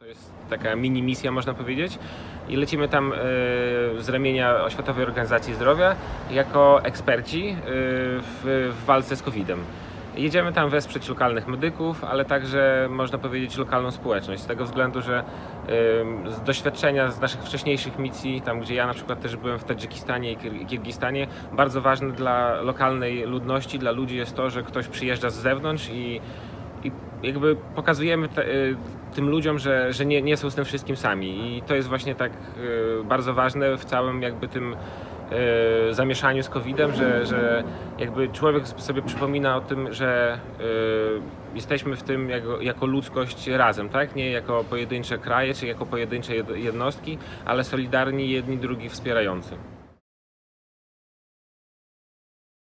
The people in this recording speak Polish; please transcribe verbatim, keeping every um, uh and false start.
To jest taka mini misja, można powiedzieć, i lecimy tam z ramienia Światowej Organizacji Zdrowia jako eksperci w, w walce z kowidem. Jedziemy tam wesprzeć lokalnych medyków, ale także, można powiedzieć, lokalną społeczność, z tego względu, że z doświadczenia z naszych wcześniejszych misji, tam gdzie ja na przykład też byłem w Tadżykistanie i Kirgistanie, bardzo ważne dla lokalnej ludności, dla ludzi jest to, że ktoś przyjeżdża z zewnątrz i I jakby pokazujemy te, tym ludziom, że, że nie, nie są z tym wszystkim sami. I to jest właśnie tak y, bardzo ważne w całym jakby tym y, zamieszaniu z kowidem, że, że jakby człowiek sobie przypomina o tym, że y, jesteśmy w tym jako, jako ludzkość razem, tak? Nie jako pojedyncze kraje czy jako pojedyncze jednostki, ale solidarni, jedni drugich wspierający.